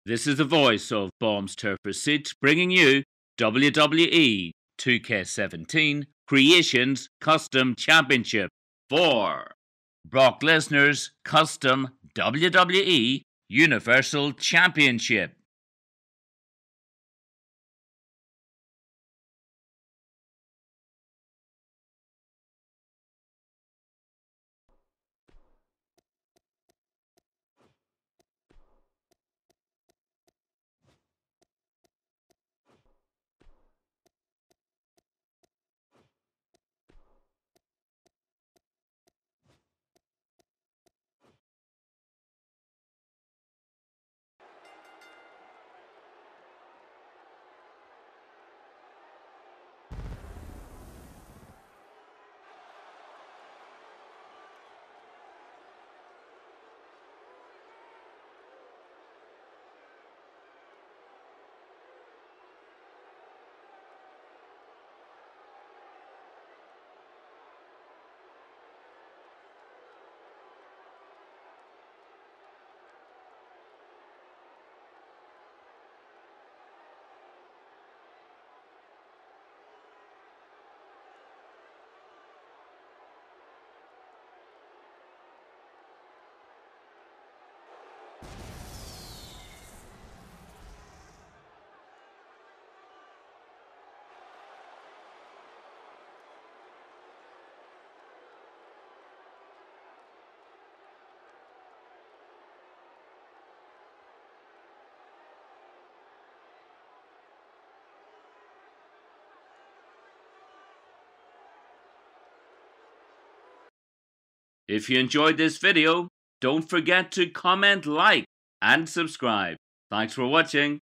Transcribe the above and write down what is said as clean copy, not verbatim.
This is the voice of Bombs Turf Receipt bringing you WWE 2K17 Creations Custom Championship for Brock Lesnar's Custom WWE Universal Championship. If you enjoyed this video, don't forget to comment, like, and subscribe. Thanks for watching.